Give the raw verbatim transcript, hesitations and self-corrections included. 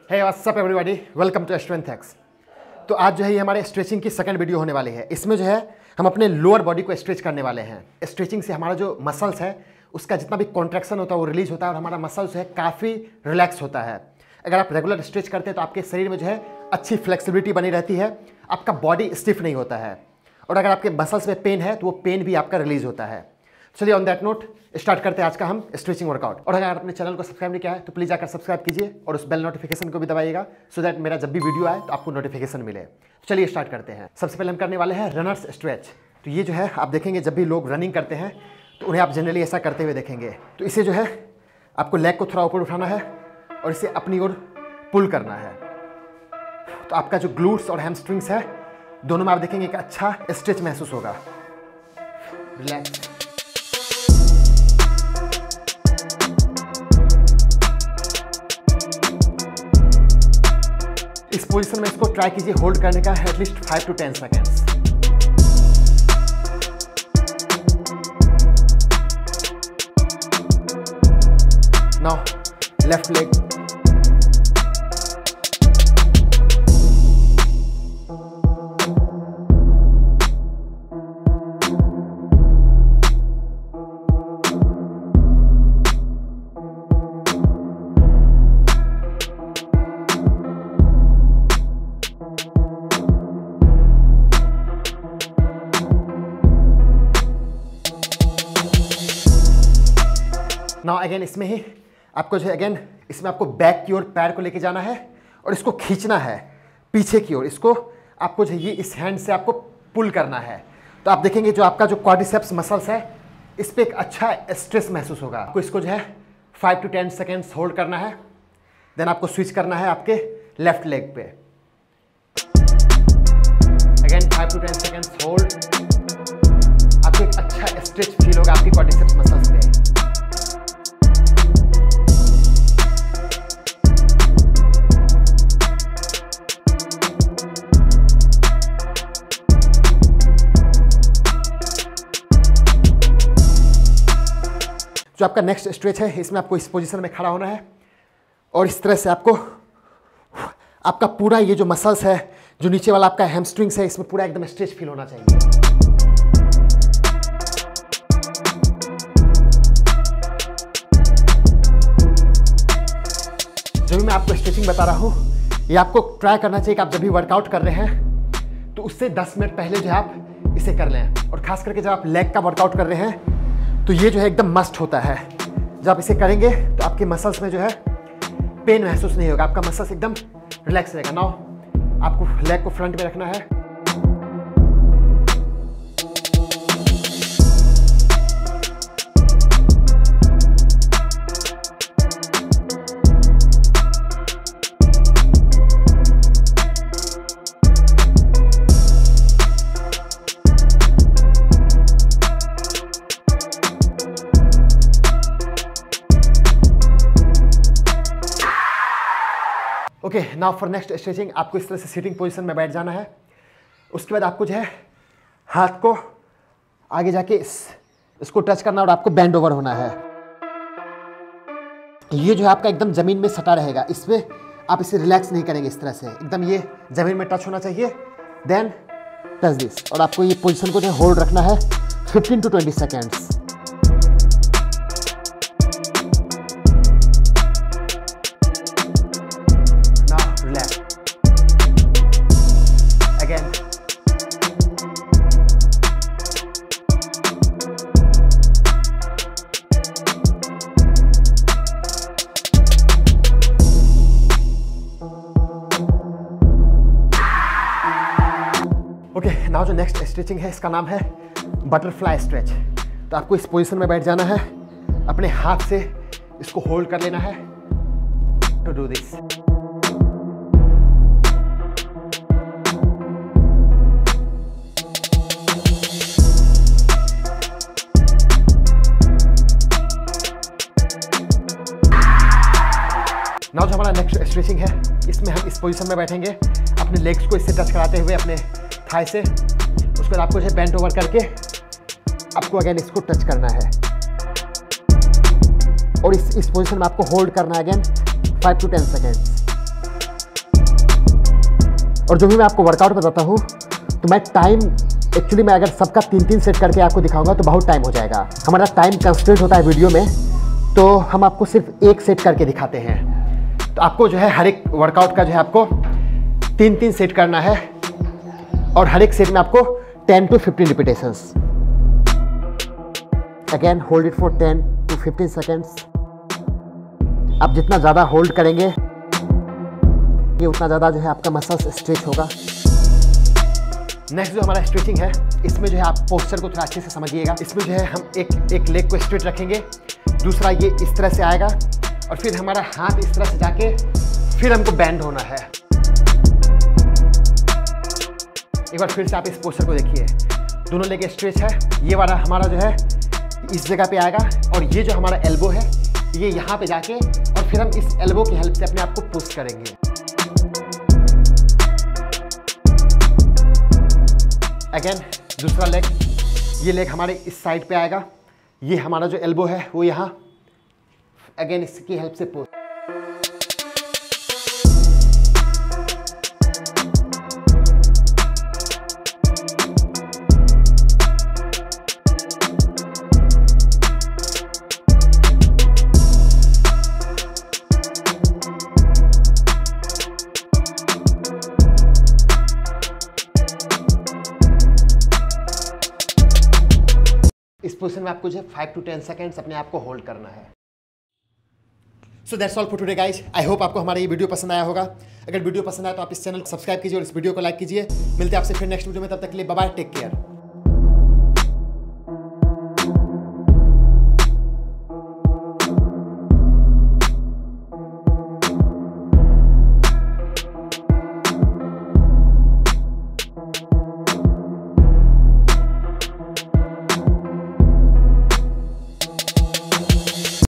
Hey what's up everybody, welcome to strength hacks. तो आज जो है ये हमारे स्ट्रेचिंग की सेकंड वीडियो होने वाली है। इसमें जो है हम अपने लोअर बॉडी को स्ट्रेच करने वाले हैं। स्ट्रेचिंग से हमारा जो मसल्स है उसका जितना भी कॉन्ट्रैक्शन होता है वो रिलीज होता है और हमारा मसल्स है काफ़ी रिलैक्स होता है। अगर आप रेगुलर स्ट्रेच करते हैं तो आपके शरीर में जो है अच्छी फ्लेक्सिबिलिटी बनी रहती है, आपका बॉडी स्टिफ नहीं होता है और अगर आपके मसल्स में पेन है तो वो पेन भी आपका रिलीज होता है। चलिए ऑन दैट नोट स्टार्ट करते हैं आज का हम स्ट्रेचिंग वर्कआउट। और अगर आप अपने चैनल को सब्सक्राइब नहीं किया है तो प्लीज़ जाकर सब्सक्राइब कीजिए और उस बेल नोटिफिकेशन को भी दबाइएगा सो दैट मेरा जब भी वीडियो आए तो आपको नोटिफिकेशन मिले। चलिए स्टार्ट करते हैं। सबसे पहले हम करने वाले हैं रनर्स स्ट्रेच। तो ये जो है आप देखेंगे जब भी लोग रनिंग करते हैं तो उन्हें आप जनरली ऐसा करते हुए देखेंगे। तो इसे जो है आपको लेग को थोड़ा ऊपर उठाना है और इसे अपनी ओर पुल करना है। तो आपका जो ग्लूट्स और हैमस्ट्रिंग्स है दोनों में आप देखेंगे एक अच्छा स्ट्रेच महसूस होगा। रिलैक्स। इस पोजीशन में इसको ट्राई कीजिए होल्ड करने का at least five to ten seconds. Now left leg. Now again इसमें ही आपको जो है अगेन इसमें आपको बैक की ओर पैर को लेके जाना है और इसको खींचना है पीछे की ओर। इसको आपको जो ये इस हैंड से आपको पुल करना है। तो आप देखेंगे जो आपका जो क्वाड्रिसेप्स मसल्स है इस पर एक अच्छा स्ट्रेस महसूस होगा। आपको इसको जो है five to ten seconds hold करना है, देन आपको स्विच करना है आपके लेफ्ट लेग पे। Again five to ten seconds hold. आपको एक अच्छा स्ट्रेच फील होगा आपकी क्वाड्रिसेप्स मसल्स पे। जो आपका नेक्स्ट स्ट्रेच है इसमें आपको इस पोजीशन में खड़ा होना है और इस तरह से आपको आपका पूरा ये जो मसल्स है जो नीचे वाला आपका हैमस्ट्रिंग्स है इसमें पूरा एकदम स्ट्रेच फील होना चाहिए। जो भी मैं आपको स्ट्रेचिंग बता रहा हूँ ये आपको ट्राई करना चाहिए कि आप जब भी वर्कआउट कर रहे हैं तो उससे दस मिनट पहले जो है आप इसे कर लें। और खास करके जब आप लेग का वर्कआउट कर रहे हैं तो ये जो है एकदम मस्ट होता है। जब आप इसे करेंगे तो आपके मसल्स में जो है पेन महसूस नहीं होगा, आपका मसल्स एकदम रिलैक्स रहेगा। नाउ आपको लेग को फ्रंट में रखना है। Okay now for next stretching आपको इस तरह से सिटिंग पोजीशन में बैठ जाना है। उसके बाद आपको जो है हाथ को आगे जाके इस इसको टच करना और आपको बेंड ओवर होना है। ये जो है आपका एकदम जमीन में सटा रहेगा, इसमें आप इसे रिलैक्स नहीं करेंगे। इस तरह से एकदम ये जमीन में टच होना चाहिए, देन टच दिस। और आपको ये पोजीशन को जो है होल्ड रखना है fifteen to twenty seconds. Okay now जो नेक्स्ट स्ट्रेचिंग है इसका नाम है बटरफ्लाई स्ट्रेच। तो आपको इस पोजीशन में बैठ जाना है, अपने हाथ से इसको होल्ड कर लेना है टू डू दिस। नाउ जो हमारा नेक्स्ट स्ट्रेचिंग है इसमें हम इस पोजीशन में बैठेंगे, अपने लेग्स को इससे टच कराते हुए अपने थाई से। उसके बाद आपको जो बेंट ओवर करके आपको अगेन इसको टच करना है और इस इस पोजीशन में आपको होल्ड करना है again five to ten seconds. और जो भी मैं आपको वर्कआउट बताता हूँ तो मैं टाइम एक्चुअली मैं अगर सबका तीन तीन सेट करके आपको दिखाऊंगा तो बहुत टाइम हो जाएगा। हमारा टाइम कंस्ट्रेंट होता है वीडियो में, तो हम आपको सिर्फ एक सेट करके दिखाते हैं। तो आपको जो है हर एक वर्कआउट का जो है आपको तीन तीन सेट करना है और हर एक सेट में आपको ten to fifteen repetitions. Again hold it for ten to fifteen seconds. आप जितना ज़्यादा होल्ड करेंगे ये उतना ज़्यादा जो है आपका मसल्स स्ट्रेच होगा। नेक्स्ट जो हमारा स्ट्रेचिंग है, इसमें जो है आप पोस्चर को थोड़ा अच्छे से समझिएगा। इसमें जो है हम एक एक लेग को स्ट्रेट रखेंगे, दूसरा ये इस तरह से आएगा और फिर हमारा हाथ इस तरह से जाके फिर हमको बैंड होना है। एक बार फिर से आप इस पोस्चर को देखिए, दोनों लेग स्ट्रेच है। ये वाला हमारा जो है इस जगह पे आएगा और ये जो हमारा एल्बो है ये यहाँ पे जाके और फिर हम इस एल्बो की हेल्प से अपने आप को पुश करेंगे। अगेन दूसरा लेग, ये लेग हमारे इस साइड पे आएगा, ये हमारा जो एल्बो है वो यहाँ, अगेन इसकी हेल्प से पुश। इस पोजीशन में आपको जो है फाइव टू टेन सेकेंड्स अपने आप को होल्ड करना है। So that's all for today guys. I hope आपको हमारा ये वीडियो पसंद आया होगा। अगर वीडियो पसंद आया तो आप इस चैनल को सब्सक्राइब कीजिए और इस वीडियो को लाइक कीजिए। मिलते हैं आपसे फिर नेक्स्ट वीडियो में, तब तक के लिए बाय बाय, टेक केयर।